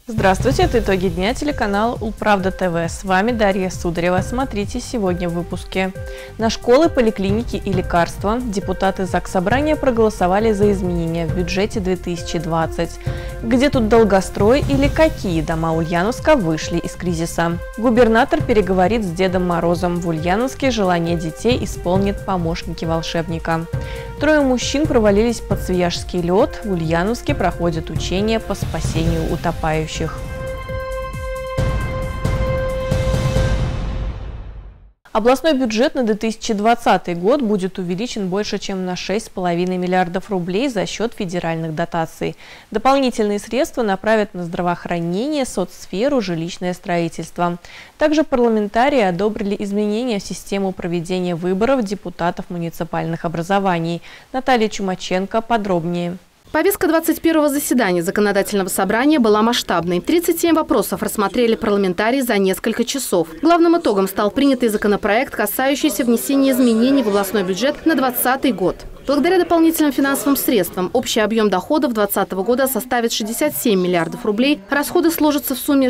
Здравствуйте, это итоги дня, телеканал Улправда ТВ. С вами Дарья Сударева. Смотрите сегодня в выпуске. На школы, поликлиники и лекарства депутаты Заксобрания проголосовали за изменения в бюджете 2020. Где тут долгострой или какие дома Ульяновска вышли из кризиса? Губернатор переговорит с Дедом Морозом. В Ульяновске желание детей исполнят помощники волшебника. Трое мужчин провалились под Свияжский лед. В Ульяновске проходят учения по спасению утопающих. Областной бюджет на 2020 год будет увеличен больше, чем на 6,5 миллиардов рублей за счет федеральных дотаций. Дополнительные средства направят на здравоохранение, соцсферу, жилищное строительство. Также парламентарии одобрили изменения в систему проведения выборов депутатов муниципальных образований. Наталья Чумаченко подробнее. Повестка 21-го заседания Законодательного собрания была масштабной. 37 вопросов рассмотрели парламентарии за несколько часов. Главным итогом стал принятый законопроект, касающийся внесения изменений в областной бюджет на 2020 год. Благодаря дополнительным финансовым средствам общий объем доходов 2020 года составит 67 миллиардов рублей, расходы сложатся в сумме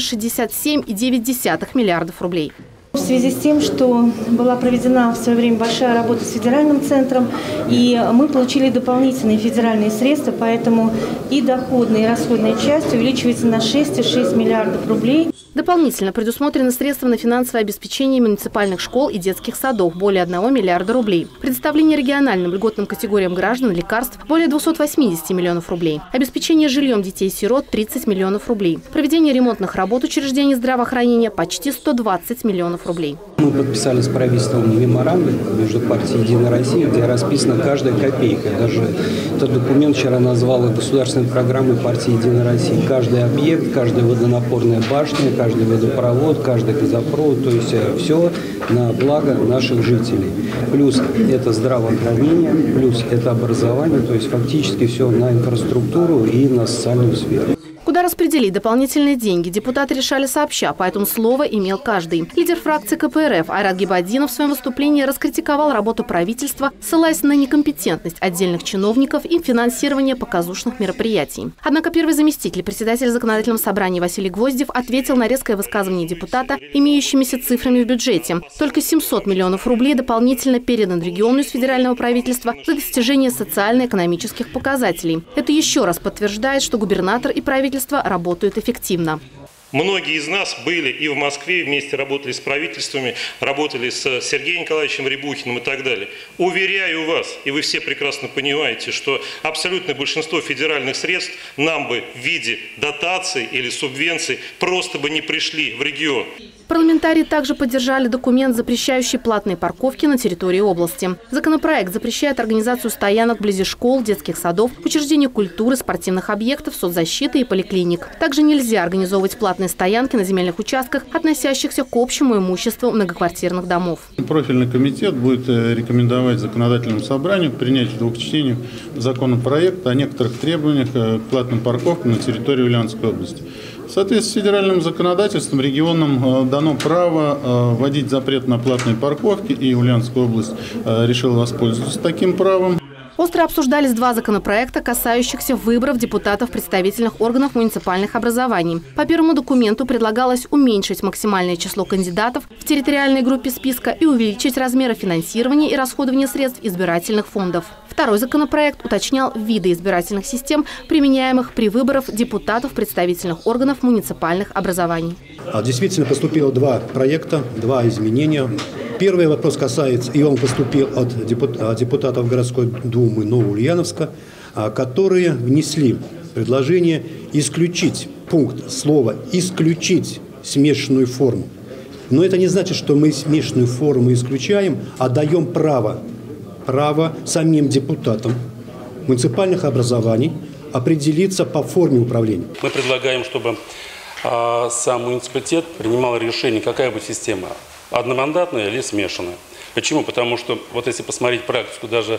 67,9 миллиардов рублей. В связи с тем, что была проведена в свое время большая работа с федеральным центром, и мы получили дополнительные федеральные средства, поэтому и доходная, и расходная часть увеличивается на 6,6 миллиардов рублей. Дополнительно предусмотрены средства на финансовое обеспечение муниципальных школ и детских садов – более 1 миллиарда рублей. Предоставление региональным льготным категориям граждан лекарств – более 280 миллионов рублей. Обеспечение жильем детей-сирот – 30 миллионов рублей. Проведение ремонтных работ учреждений здравоохранения – почти 120 миллионов рублей. Мы подписали с правительством меморандум между партией «Единая Россия», где расписана каждая копейка. Даже этот документ вчера назвал государственной программой партии «Единая Россия». Каждый объект, каждая водонапорная башня, каждый водопровод, каждый газопровод, то есть все на благо наших жителей. Плюс это здравоохранение, плюс это образование, то есть фактически все на инфраструктуру и на социальную сферу. Куда распределить дополнительные деньги, депутаты решали сообща, поэтому слово имел каждый. Лидер фракции КПРФ Айрат Гибаддинов в своем выступлении раскритиковал работу правительства, ссылаясь на некомпетентность отдельных чиновников и финансирование показушных мероприятий. Однако первый заместитель председателя Законодательного собрания Василий Гвоздев ответил на резкое высказывание депутата имеющимися цифрами в бюджете. Только 700 миллионов рублей дополнительно передан региону из федерального правительства за достижение социально-экономических показателей. Это еще раз подтверждает, что губернатор и правительство работают эффективно. Многие из нас были и в Москве, вместе работали с правительствами, работали с Сергеем Николаевичем Рябухиным и так далее. Уверяю вас, и вы все прекрасно понимаете, что абсолютное большинство федеральных средств нам бы в виде дотаций или субвенций просто бы не пришли в регион. Парламентарии также поддержали документ, запрещающий платные парковки на территории области. Законопроект запрещает организацию стоянок вблизи школ, детских садов, учреждений культуры, спортивных объектов, соцзащиты и поликлиник. Также нельзя организовывать платные стоянки на земельных участках, относящихся к общему имуществу многоквартирных домов. Профильный комитет будет рекомендовать Законодательному собранию принять в двух чтениях законопроект о некоторых требованиях к платным парковкам на территории Ульяновской области. В соответствии с федеральным законодательством регионам дано право вводить запрет на платные парковки, и Ульяновская область решила воспользоваться таким правом. Остро обсуждались два законопроекта, касающихся выборов депутатов представительных органов муниципальных образований. По первому документу предлагалось уменьшить максимальное число кандидатов в территориальной группе списка и увеличить размеры финансирования и расходования средств избирательных фондов. Второй законопроект уточнял виды избирательных систем, применяемых при выборах депутатов представительных органов муниципальных образований. Действительно поступило два проекта, два изменения. Первый вопрос касается, и он поступил от депутатов городской думы Новоульяновска, которые внесли предложение исключить пункт слова «исключить» смешанную форму. Но это не значит, что мы смешанную форму исключаем, а даем право самим депутатам муниципальных образований определиться по форме управления. Мы предлагаем, чтобы сам муниципалитет принимал решение, какая бы система, одномандатная или смешанная. Почему? Потому что, вот если посмотреть практику даже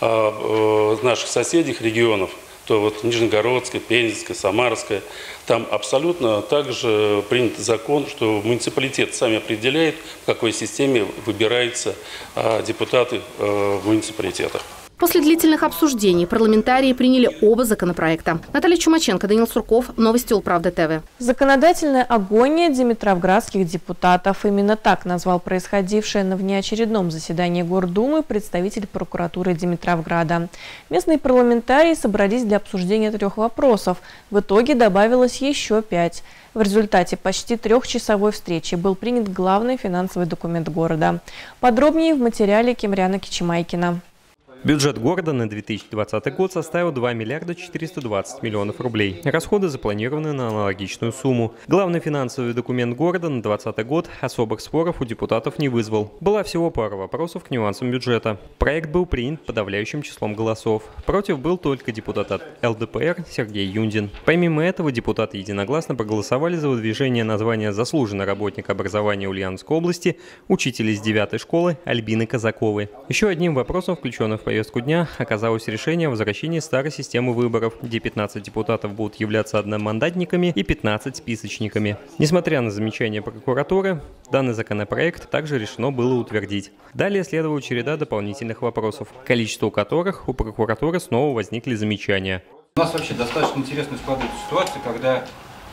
наших соседних регионов, то вот Нижегородская, Пензенская, Самарская, там абсолютно также принят закон, что муниципалитет сами определяет, в какой системе выбираются депутаты в муниципалитетах. После длительных обсуждений парламентарии приняли оба законопроекта. Наталья Чумаченко, Даниил Сурков. Новости Улправда ТВ. Законодательная агония димитровградских депутатов. Именно так назвал происходившее на внеочередном заседании Гордумы представитель прокуратуры Димитровграда. Местные парламентарии собрались для обсуждения 3 вопросов. В итоге добавилось еще 5. В результате почти 3-часовой встречи был принят главный финансовый документ города. Подробнее в материале Кимряна Кичимайкина. Бюджет города на 2020 год составил 2 миллиарда 420 миллионов рублей. Расходы запланированы на аналогичную сумму. Главный финансовый документ города на 2020 год особых споров у депутатов не вызвал. Была всего пара вопросов к нюансам бюджета. Проект был принят подавляющим числом голосов. Против был только депутат от ЛДПР Сергей Юндин. Помимо этого, депутаты единогласно проголосовали за выдвижение названия заслуженный работник образования Ульяновской области, учитель из 9-й школы Альбины Казаковой. Еще одним вопросом, включенным в повестку дня, оказалось решение о возвращении старой системы выборов, где 15 депутатов будут являться одномандатниками и 15 списочниками. Несмотря на замечания прокуратуры, данный законопроект также решено было утвердить. Далее следовала череда дополнительных вопросов, количество которых у прокуратуры снова возникли замечания. У нас вообще достаточно интересная складывается ситуация, когда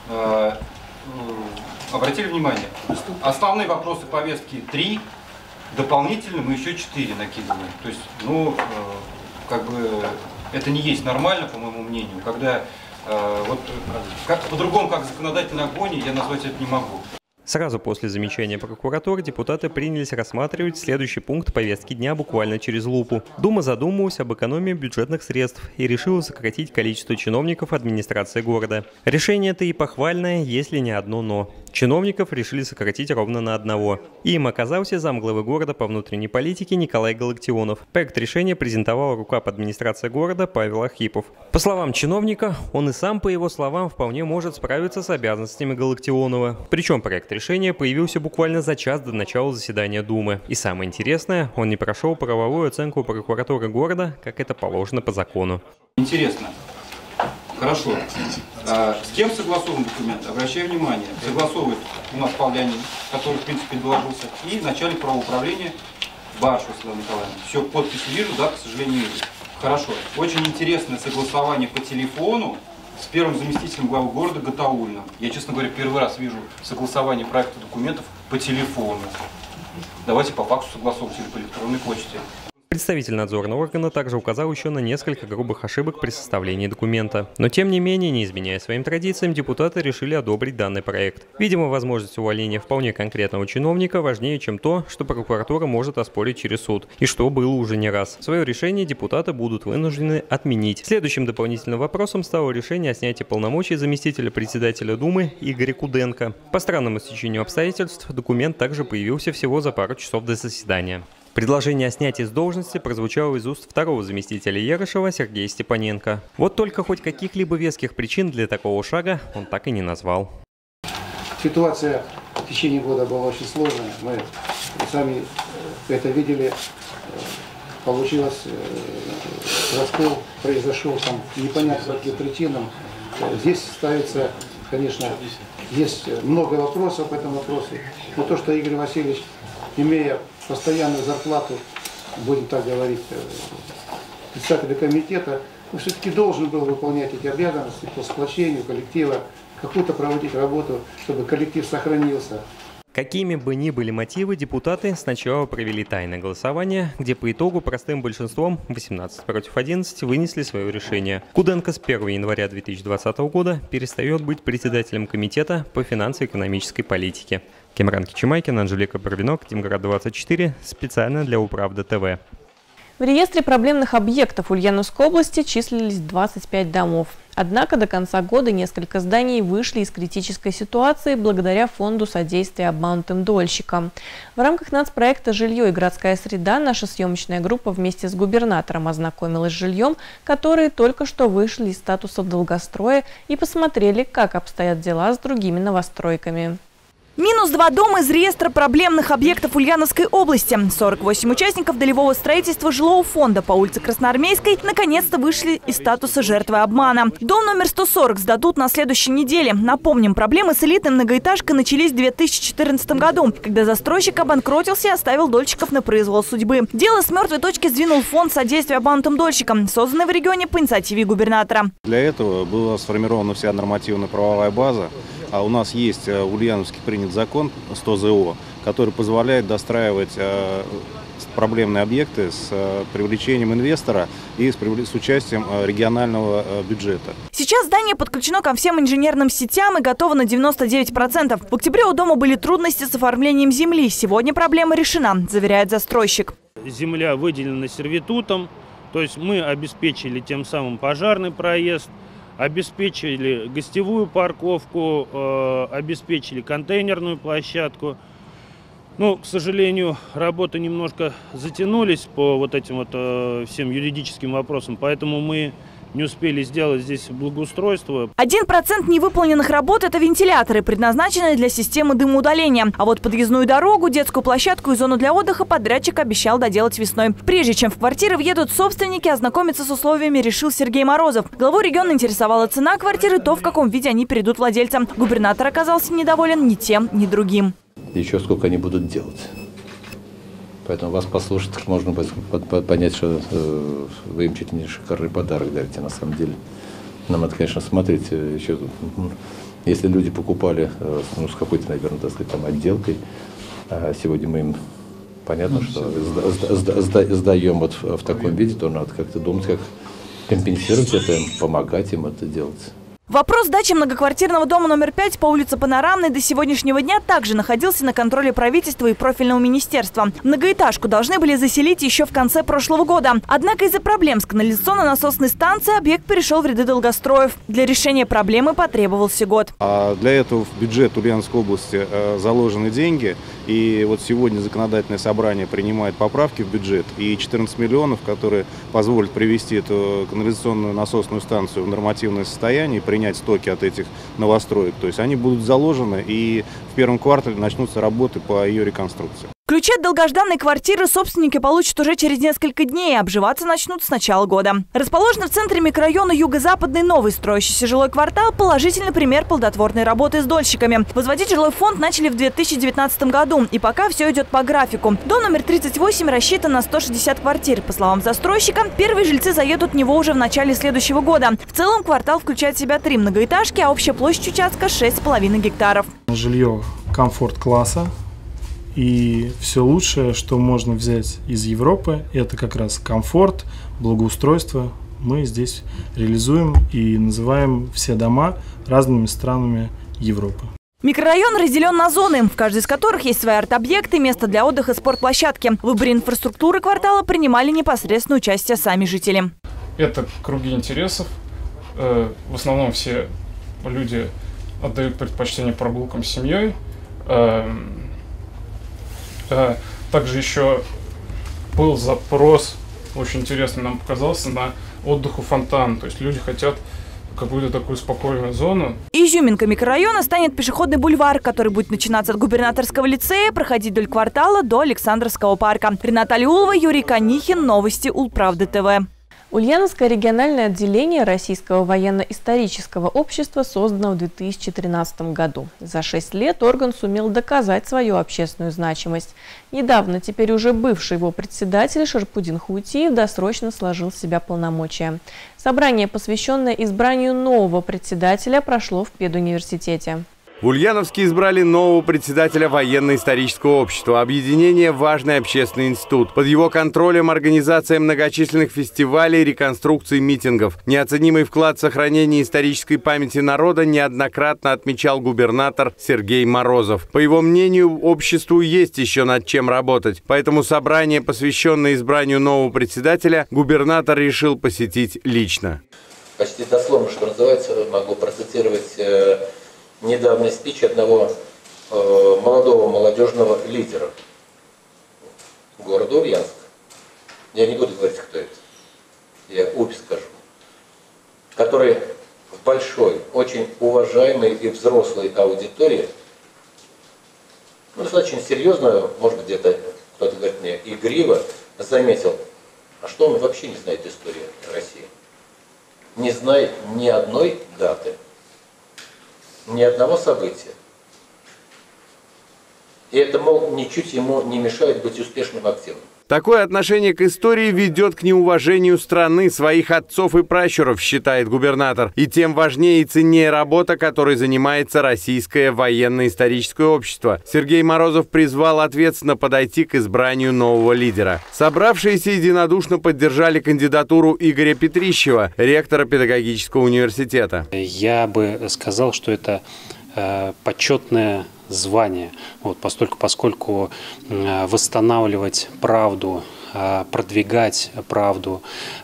обратили внимание, основные вопросы повестки 3, дополнительно мы еще 4 накидываем. То есть, как бы это не есть нормально, по моему мнению, когда по-другому, как законодательная агония, я назвать это не могу. Сразу после замечания прокуратуры депутаты принялись рассматривать следующий пункт повестки дня буквально через лупу. Дума задумалась об экономии бюджетных средств и решила сократить количество чиновников администрации города. Решение-то и похвальное, если не одно «но». Чиновников решили сократить ровно на 1. И им оказался замглавы города по внутренней политике Николай Галактионов. Проект решения презентовал рукап администрации города Павел Архипов. По словам чиновника, он и сам, по его словам, вполне может справиться с обязанностями Галактионова. Причем проект решения появился буквально за час до начала заседания Думы. И самое интересное, он не прошел правовую оценку прокуратуры города, как это положено по закону. Интересно. Хорошо. С кем согласован документ? Обращаю внимание. Согласовывает у нас Павлянин, который, в принципе, доложился, и начальник правоуправления Барышева Светлана Николаевна. Все, подпись вижу, да, к сожалению, вижу. Хорошо. Очень интересное согласование по телефону с первым заместителем главы города Гатаулиным. Я, честно говоря, первый раз вижу согласование проекта документов по телефону. Давайте по факсу согласовывать или по электронной почте. Представитель надзорного органа также указал еще на несколько грубых ошибок при составлении документа. Но тем не менее, не изменяя своим традициям, депутаты решили одобрить данный проект. Видимо, возможность увольнения вполне конкретного чиновника важнее, чем то, что прокуратура может оспорить через суд, и что было уже не раз. Свое решение депутаты будут вынуждены отменить. Следующим дополнительным вопросом стало решение о снятии полномочий заместителя председателя Думы Игоря Куденко. По странному стечению обстоятельств документ также появился всего за пару часов до заседания. Предложение о снятии с должности прозвучало из уст второго заместителя Ерышева Сергея Степаненко. Вот только хоть каких-либо веских причин для такого шага он так и не назвал. Ситуация в течение года была очень сложная. Мы сами это видели. Получилось раскол, произошел там непонятно по каким причинам. Здесь ставится, конечно, есть много вопросов по этому вопросу. Но то, что Игорь Васильевич, имея постоянную зарплату, будем так говорить, председателя комитета, все-таки должен был выполнять эти обязанности по сплочению коллектива, какую-то проводить работу, чтобы коллектив сохранился. Какими бы ни были мотивы, депутаты сначала провели тайное голосование, где по итогу простым большинством 18 против 11 вынесли свое решение. Куденко с 1 января 2020 года перестает быть председателем комитета по финансово-экономической политике. Кимрян Кичимайкин, Анжелика Барвинок, Тимград-24, специально для Улправда ТВ. В реестре проблемных объектов Ульяновской области числились 25 домов. Однако до конца года несколько зданий вышли из критической ситуации благодаря фонду содействия обманутым дольщикам. В рамках нацпроекта «Жилье и городская среда» наша съемочная группа вместе с губернатором ознакомилась с жильем, которые только что вышли из статуса долгостроя, и посмотрели, как обстоят дела с другими новостройками. Минус 2 дома из реестра проблемных объектов Ульяновской области. 48 участников долевого строительства жилого фонда по улице Красноармейской наконец-то вышли из статуса жертвы обмана. Дом номер 140 сдадут на следующей неделе. Напомним, проблемы с элитной многоэтажкой начались в 2014 году, когда застройщик обанкротился и оставил дольщиков на произвол судьбы. Дело с мертвой точки сдвинул фонд содействия обманутым дольщикам, созданный в регионе по инициативе губернатора. Для этого была сформирована вся нормативно-правовая база. А у нас есть в Ульяновске принят закон 100 ЗО, который позволяет достраивать проблемные объекты с привлечением инвестора и с участием регионального бюджета. Сейчас здание подключено ко всем инженерным сетям и готово на 99%. В октябре у дома были трудности с оформлением земли. Сегодня проблема решена, заверяет застройщик. Земля выделена сервитутом, то есть мы обеспечили тем самым пожарный проезд, обеспечили гостевую парковку, обеспечили контейнерную площадку. Но, к сожалению, работы немножко затянулись по вот этим всем юридическим вопросам, поэтому мы не успели сделать здесь благоустройство. 1% невыполненных работ – это вентиляторы, предназначенные для системы дымоудаления. А вот подъездную дорогу, детскую площадку и зону для отдыха подрядчик обещал доделать весной. Прежде чем в квартиры въедут собственники, ознакомиться с условиями решил Сергей Морозов. Главу региона интересовала цена квартиры, то, в каком виде они перейдут владельцам. Губернатор оказался недоволен ни тем, ни другим. Еще сколько они будут делать. Поэтому вас послушать, можно понять, что вы им чуть не шикарный подарок дарите. На самом деле, нам это, конечно, смотреть еще. Если люди покупали с какой-то, наверное, так сказать, там отделкой, а сегодня мы им понятно, что сдаем вот в таком виде, то надо как-то думать, как компенсировать это, помогать им это делать. Вопрос сдачи многоквартирного дома номер 5 по улице Панорамной до сегодняшнего дня также находился на контроле правительства и профильного министерства. Многоэтажку должны были заселить еще в конце прошлого года. Однако из-за проблем с канализационно-насосной станцией объект перешел в ряды долгостроев. Для решения проблемы потребовался год. А для этого в бюджет Ульяновской области заложены деньги. И вот сегодня законодательное собрание принимает поправки в бюджет. И 14 миллионов, которые позволят привести эту канализационную насосную станцию в нормативное состояние и принять стоки от этих новостроек. То есть они будут заложены, и в первом квартале начнутся работы по ее реконструкции. Ключи от долгожданной квартиры собственники получат уже через несколько дней, обживаться начнут с начала года. Расположенный в центре микрорайона Юго-Западный новый строящийся жилой квартал – положительный пример плодотворной работы с дольщиками. Возводить жилой фонд начали в 2019 году, и пока все идет по графику. Дом номер 38 рассчитан на 160 квартир. По словам застройщика, первые жильцы заедут в него уже в начале следующего года. В целом квартал включает в себя 3 многоэтажки, а общая площадь участка – 6,5 гектаров. Жилье комфорт-класса. И все лучшее, что можно взять из Европы, это как раз комфорт, благоустройство. Мы здесь реализуем и называем все дома разными странами Европы. Микрорайон разделен на зоны, в каждой из которых есть свои арт-объекты, место для отдыха, спортплощадки. В выборе инфраструктуры квартала принимали непосредственное участие сами жители. Это круги интересов. В основном все люди отдают предпочтение прогулкам с семьей. Также еще был запрос, очень интересный нам показался, на отдых у фонтана. То есть люди хотят какую-то такую спокойную зону. Изюминкой микрорайона станет пешеходный бульвар, который будет начинаться от Губернаторского лицея, проходить вдоль квартала до Александровского парка. Рената Алиулова, Юрий Канихин, новости Улправды ТВ. Ульяновское региональное отделение Российского военно-исторического общества создано в 2013 году. За 6 лет орган сумел доказать свою общественную значимость. Недавно теперь уже бывший его председатель Шарпудин Хуутиев досрочно сложил в себя полномочия. Собрание, посвященное избранию нового председателя, прошло в педуниверситете. В Ульяновске избрали нового председателя военно-исторического общества. Объединение – важный общественный институт. Под его контролем организация многочисленных фестивалей, реконструкций, митингов. Неоценимый вклад в сохранение исторической памяти народа неоднократно отмечал губернатор Сергей Морозов. По его мнению, обществу есть еще над чем работать. Поэтому собрание, посвященное избранию нового председателя, губернатор решил посетить лично. Почти дословно, что называется, могу процитировать недавний спич одного молодого молодежного лидера города Ульяновск. Я не буду говорить, кто это. Я обе скажу. Который в большой, очень уважаемой и взрослой аудитории достаточно серьезно, может быть, где-то кто-то говорит мне, игриво заметил, а что он вообще не знает истории России? Не знает ни одной даты, ни одного события. И это, мол, ничуть ему не мешает быть успешным активным. Такое отношение к истории ведет к неуважению страны, своих отцов и пращуров, считает губернатор. И тем важнее и ценнее работа, которой занимается Российское военно-историческое общество. Сергей Морозов призвал ответственно подойти к избранию нового лидера. Собравшиеся единодушно поддержали кандидатуру Игоря Петрищева, ректора педагогического университета. Я бы сказал, что это почетное звание, поскольку восстанавливать правду, продвигать правду,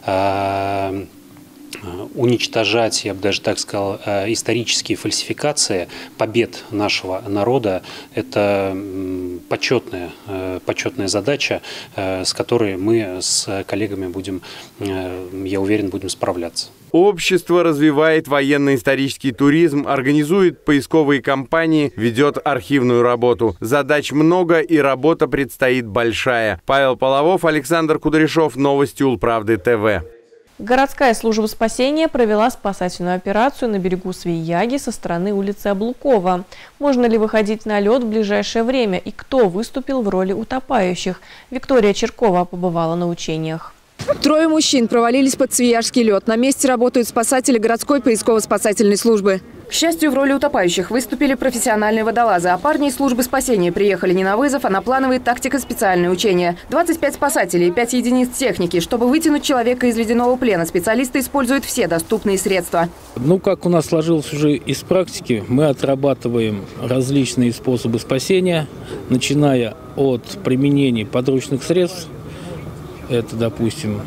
уничтожать, я бы даже так сказал, исторические фальсификации побед нашего народа – это почетная задача, с которой мы с коллегами будем, я уверен, будем справляться. Общество развивает военно-исторический туризм, организует поисковые кампании, ведет архивную работу. Задач много и работа предстоит большая. Павел Половов, Александр Кудряшов. Новости Улправды ТВ. Городская служба спасения провела спасательную операцию на берегу Свияги со стороны улицы Облукова. Можно ли выходить на лед в ближайшее время и кто выступил в роли утопающих? Виктория Черкова побывала на учениях. Трое мужчин провалились под Свияжский лед. На месте работают спасатели городской поисково-спасательной службы. К счастью, в роли утопающих выступили профессиональные водолазы, а парни из службы спасения приехали не на вызов, а на плановые тактико-специальные учения. 25 спасателей и 5 единиц техники. Чтобы вытянуть человека из ледяного плена, специалисты используют все доступные средства. Как у нас сложилось уже из практики, мы отрабатываем различные способы спасения, начиная от применения подручных средств. Это, допустим,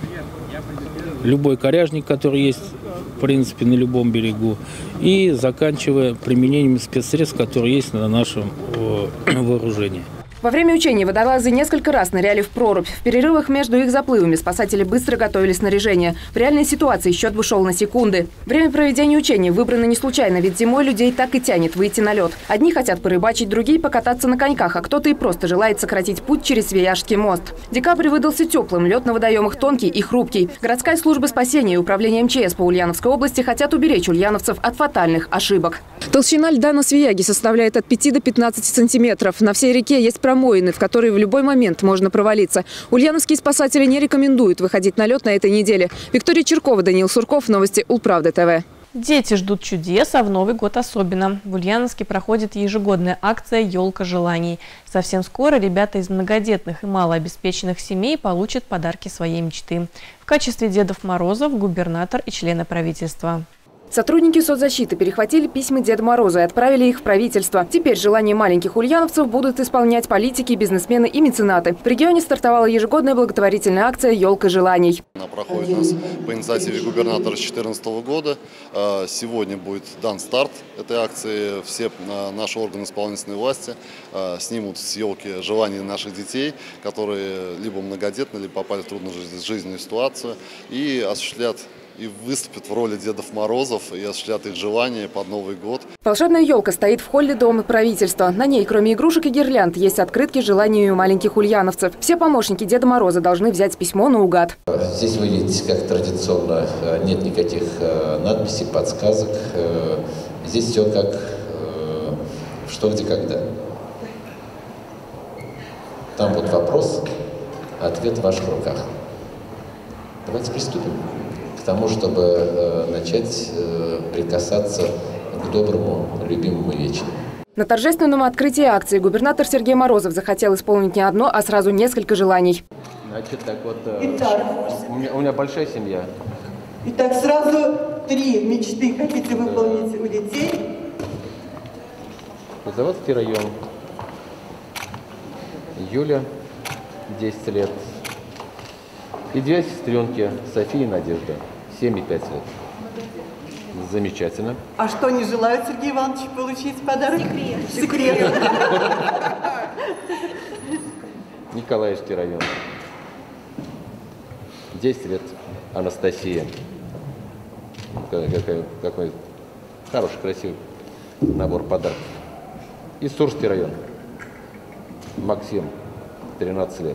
любой коряжник, который есть, в принципе, на любом берегу, и заканчивая применением спецсредств, которые есть на нашем вооружении. Во время учений водолазы несколько раз ныряли в прорубь. В перерывах между их заплывами спасатели быстро готовили снаряжение. В реальной ситуации счет бы шел на секунды. Время проведения учений выбрано не случайно, ведь зимой людей так и тянет выйти на лед. Одни хотят порыбачить, другие покататься на коньках, а кто-то и просто желает сократить путь через Свияжский мост. Декабрь выдался теплым, лед на водоемах тонкий и хрупкий. Городская служба спасения и управление МЧС по Ульяновской области хотят уберечь ульяновцев от фатальных ошибок. Толщина льда на Свияге составляет от 5 до 15 сантиметров. На всей реке есть промоины, в которые в любой момент можно провалиться. Ульяновские спасатели не рекомендуют выходить на лед на этой неделе. Виктория Черкова, Даниил Сурков. Новости Улправды ТВ. Дети ждут чудес, а в Новый год особенно. В Ульяновске проходит ежегодная акция «Елка желаний». Совсем скоро ребята из многодетных и малообеспеченных семей получат подарки своей мечты. В качестве Дедов Морозов губернатор и члены правительства. Сотрудники соцзащиты перехватили письма Деда Мороза и отправили их в правительство. Теперь желания маленьких ульяновцев будут исполнять политики, бизнесмены и меценаты. В регионе стартовала ежегодная благотворительная акция «Елка желаний». Она проходит у нас по инициативе губернатора с 2014 года. Сегодня будет дан старт этой акции. Все наши органы исполнительной власти снимут с елки желания наших детей, которые либо многодетны, либо попали в трудную жизненную ситуацию, и осуществлят и выступят в роли Дедов Морозов и осуществлят их желания под Новый год. Волшебная елка стоит в холле Дома правительства. На ней, кроме игрушек и гирлянд, есть открытки с желаниями маленьких ульяновцев. Все помощники Деда Мороза должны взять письмо наугад. Здесь вы видите, как традиционно, нет никаких надписей, подсказок. Здесь все как что, где, когда. Там вот вопрос, ответ в ваших руках. Давайте приступим к тому, чтобы начать прикасаться к доброму, любимому вечеру. На торжественном открытии акции губернатор Сергей Морозов захотел исполнить не одно, а сразу несколько желаний. Значит, так вот, у меня большая семья. Итак, сразу 3 мечты хотите выполнить у детей. Заводский район. Юля, 10 лет. И 2 сестренки, София и Надежда, 7 и 5 лет. Замечательно. А что не желают, Сергей Иванович, получить подарок? Секрет. Николаевский район. 10 лет, Анастасия. Какой хороший, красивый набор подарков. И Сурский район. Максим, 13 лет.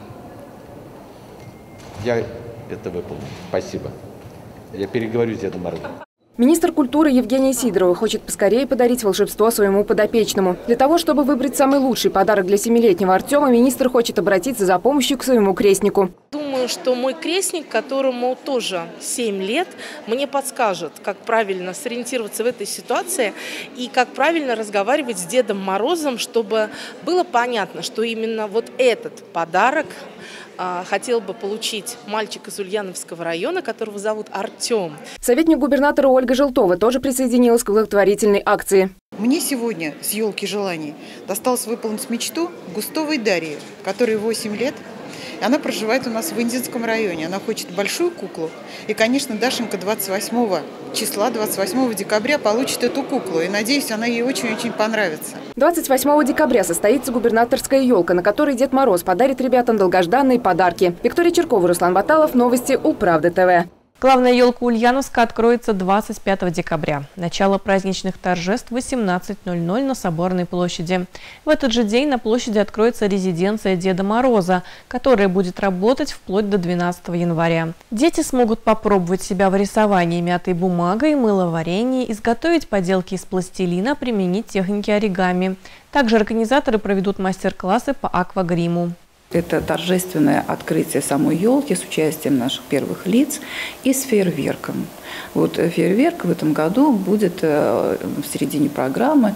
Я это выполню. Спасибо. Я переговорю с Дедом Морозом. Министр культуры Евгения Сидорова хочет поскорее подарить волшебство своему подопечному. Для того, чтобы выбрать самый лучший подарок для 7-летнего Артема, министр хочет обратиться за помощью к своему крестнику. Думаю, что мой крестник, которому тоже 7 лет, мне подскажет, как правильно сориентироваться в этой ситуации и как правильно разговаривать с Дедом Морозом, чтобы было понятно, что именно вот этот подарок хотел бы получить мальчик из Ульяновского района, которого зовут Артем. Советник губернатора Ольга Желтова тоже присоединилась к благотворительной акции. Мне сегодня с елки желаний досталось выполнить мечту Густовой Дарьи, которой 8 лет. Она проживает у нас в Индинском районе. Она хочет большую куклу. И, конечно, Дашенька 28 числа, 28 декабря получит эту куклу. И, надеюсь, она ей очень-очень понравится. 28 декабря состоится губернаторская елка, на которой Дед Мороз подарит ребятам долгожданные подарки. Виктория Черкова, Руслан Баталов. Новости Улправда ТВ. Главная елка Ульяновска откроется 25 декабря. Начало праздничных торжеств в 18:00 на Соборной площади. В этот же день на площади откроется резиденция Деда Мороза, которая будет работать вплоть до 12 января. Дети смогут попробовать себя в рисовании мятой бумагой, мыловарении, изготовить поделки из пластилина, применить техники оригами. Также организаторы проведут мастер-классы по аквагриму. Это торжественное открытие самой елки с участием наших первых лиц и с фейерверком. Вот фейерверк в этом году будет в середине программы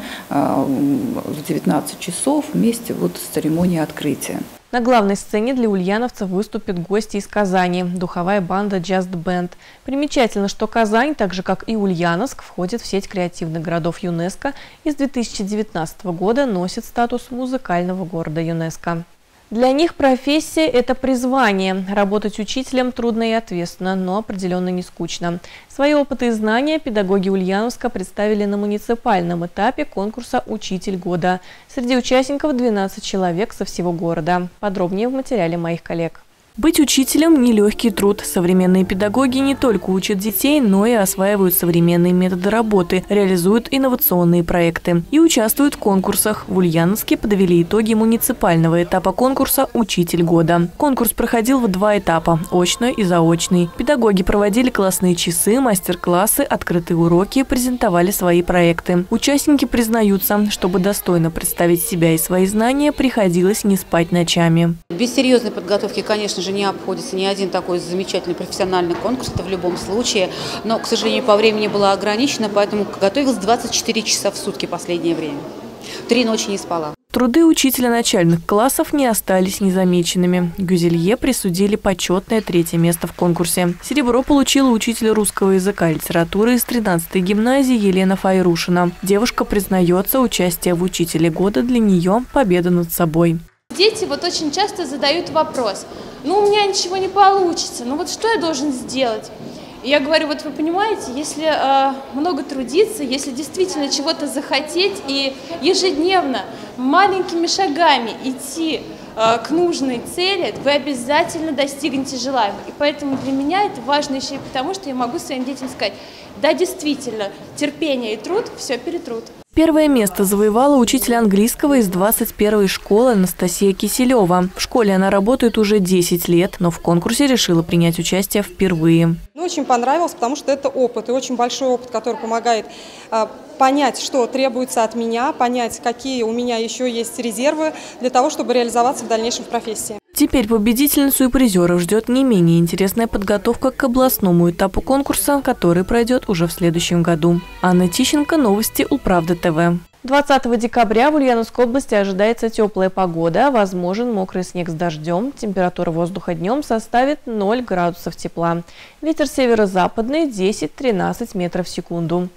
в 19 часов вместе с церемонией открытия. На главной сцене для ульяновцев выступят гости из Казани – духовая банда Just Band. Примечательно, что Казань, так же как и Ульяновск, входит в сеть креативных городов ЮНЕСКО и с 2019 года носит статус музыкального города ЮНЕСКО. Для них профессия – это призвание. Работать учителем трудно и ответственно, но определенно не скучно. Свои опыты и знания педагоги Ульяновска представили на муниципальном этапе конкурса «Учитель года». Среди участников 12 человек со всего города. Подробнее в материале моих коллег. Быть учителем – нелегкий труд. Современные педагоги не только учат детей, но и осваивают современные методы работы, реализуют инновационные проекты и участвуют в конкурсах. В Ульяновске подвели итоги муниципального этапа конкурса «Учитель года». Конкурс проходил в 2 этапа – очный и заочный. Педагоги проводили классные часы, мастер-классы, открытые уроки, презентовали свои проекты. Участники признаются, чтобы достойно представить себя и свои знания, приходилось не спать ночами. Без серьезной подготовки, конечно же, не обходится ни один такой замечательный профессиональный конкурс, это в любом случае. Но, к сожалению, по времени было ограничено, поэтому готовилась 24 часа в сутки последнее время. 3 ночи не спала. Труды учителя начальных классов не остались незамеченными. Гюзелье присудили почетное 3-е место в конкурсе. Серебро получила учитель русского языка и литературы из 13-й гимназии Елена Файрушина. Девушка признается, участие в «Учителе года» для нее – победа над собой. Дети очень часто задают вопрос: ну, у меня ничего не получится, ну вот что я должен сделать? И я говорю, вот вы понимаете, если много трудиться, если действительно чего-то захотеть и ежедневно маленькими шагами идти к нужной цели, вы обязательно достигнете желаемого. И поэтому для меня это важно еще и потому, что я могу своим детям сказать: да, действительно, терпение и труд все перетрут. 1-е место завоевала учитель английского из 21-й школы Анастасия Киселева. В школе она работает уже 10 лет, но в конкурсе решила принять участие впервые. Очень понравилось, потому что это опыт, и очень большой опыт, который помогает понять, что требуется от меня, понять, какие у меня еще есть резервы для того, чтобы реализоваться в дальнейшем в профессии. Теперь победительницу и призеров ждет не менее интересная подготовка к областному этапу конкурса, который пройдет уже в следующем году. Анна Тищенко, новости Улправда ТВ. 20 декабря в Ульяновской области ожидается теплая погода, возможен мокрый снег с дождем. Температура воздуха днем составит 0 градусов тепла. Ветер северо-западный 10-13 метров в секунду.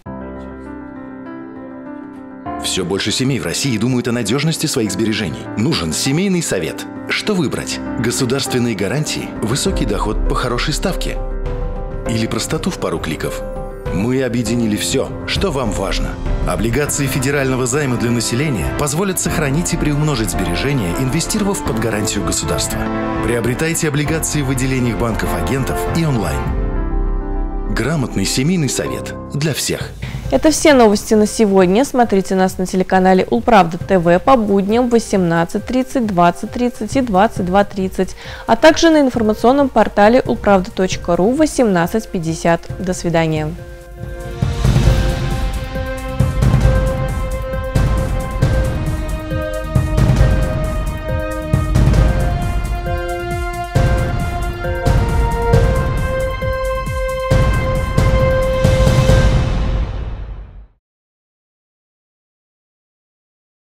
Все больше семей в России думают о надежности своих сбережений. Нужен семейный совет. Что выбрать? Государственные гарантии, высокий доход по хорошей ставке или простоту в пару кликов? Мы объединили все, что вам важно. Облигации федерального займа для населения позволят сохранить и приумножить сбережения, инвестировав под гарантию государства. Приобретайте облигации в отделениях банков-агентов и онлайн. Грамотный семейный совет для всех. Это все новости на сегодня. Смотрите нас на телеканале Улправда ТВ по будням в 18:30, 20:30 и 22:30, а также на информационном портале ulpravda.ru в 18:50. До свидания.